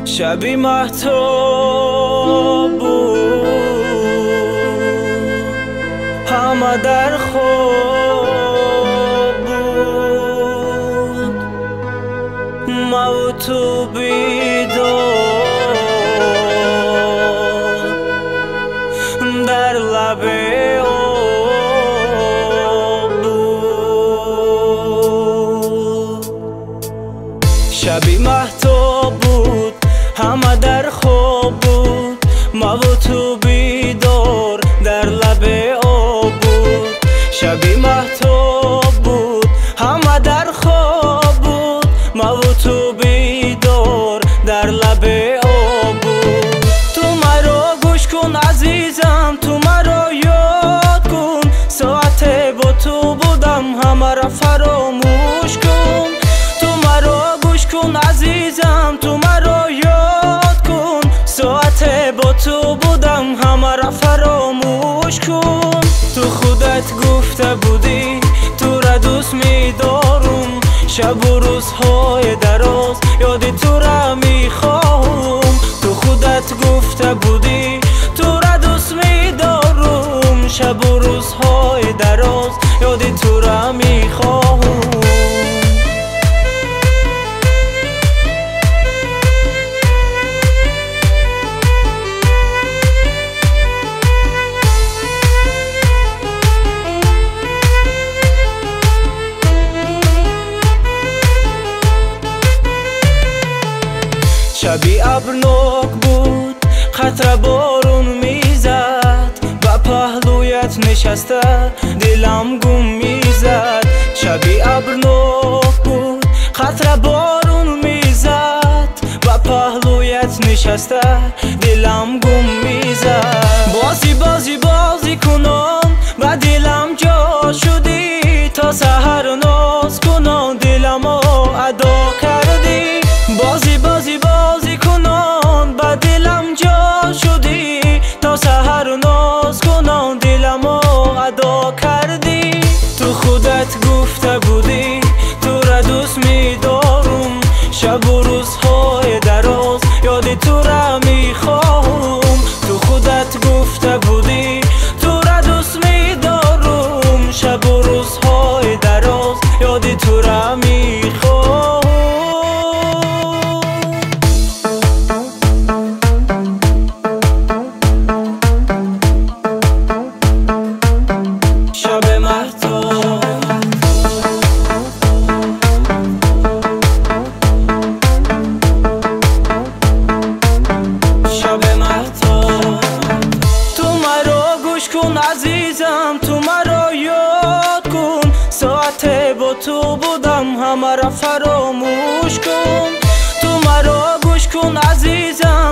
شبی مهتاب بود، همه در خواب بود، ما و تو بیدار در لب آب بود. شبی مهتاب بود، همه در خواب بود، ما و تو بیدار در لب آب بود. شبی مهتاب بود، همه در خواب بود، ما و تو بیدار در لب آب بود. تو مرا گوش کن عزیزم، تو مرا یاد کن، ساعت با تو بودم همه را فراموش کن. تو مرا گوش کن عزیزم، تو مرا یاد کن، ساعت با تو بودم همه را فراموش کن. تو خودت گفته بودی تو را دوست می‌دارم، شب و روزهای دراز یاد تو را می‌خواهم. تو خودت گفته بودی تو را دوست می‌دارم، شب و روزهای دراز یاد تو را می‌خواهم. شبی ابرناک بود، قطره بارون میزد، با پهلویت نشسته دلم گم میزد. شبی ابرناک بود، قطره بارون میزد، با پهلویت نشسته دلم گم میزد. بازی بازی بازی کنان با دلم جا شدی، تا سحر ناز کنان دلم ادا کردی. بازی بازی بازی کنان با دلم جا شدی، تا سحر ناز کنان دلم ادا کردی. تو خودت گفته بودی تو را دوست می‌دارم، شب و روزهای دراز یاد تو را می‌خواهم. تو خودت گفته بودی تو را دوست می‌دارم، شب و روزهای دراز یاد تو را می‌خواهم. عزیزم تو مرا یاد کن، ساعت با تو بودم همه را فراموش کن. تو مرا گوش کن عزیزم،